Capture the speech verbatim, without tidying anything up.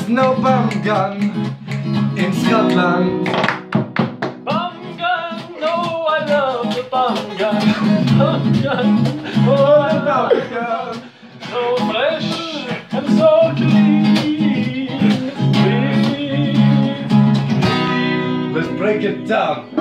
no bum gun in Scotland. Bum gun, no, I love the bum gun. Bum gun, oh, I love the gun. So fresh and so clean. Clean. Let's break it down.